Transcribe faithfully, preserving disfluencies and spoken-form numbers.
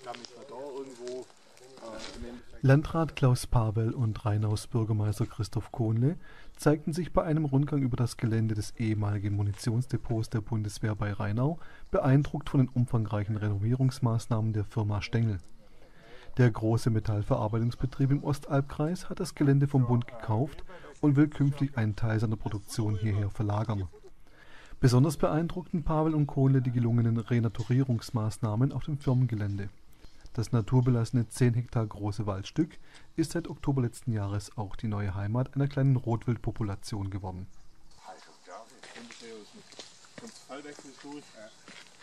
Landrat Klaus Pavel und Rainaus Bürgermeister Christoph Kohnle zeigten sich bei einem Rundgang über das Gelände des ehemaligen Munitionsdepots der Bundeswehr bei Rainau beeindruckt von den umfangreichen Renovierungsmaßnahmen der Firma Stengel. Der große Metallverarbeitungsbetrieb im Ostalbkreis hat das Gelände vom Bund gekauft und will künftig einen Teil seiner Produktion hierher verlagern. Besonders beeindruckten Pavel und Kohnle die gelungenen Renaturierungsmaßnahmen auf dem Firmengelände. Das naturbelassene zehn Hektar große Waldstück ist seit Oktober letzten Jahres auch die neue Heimat einer kleinen Rotwildpopulation geworden.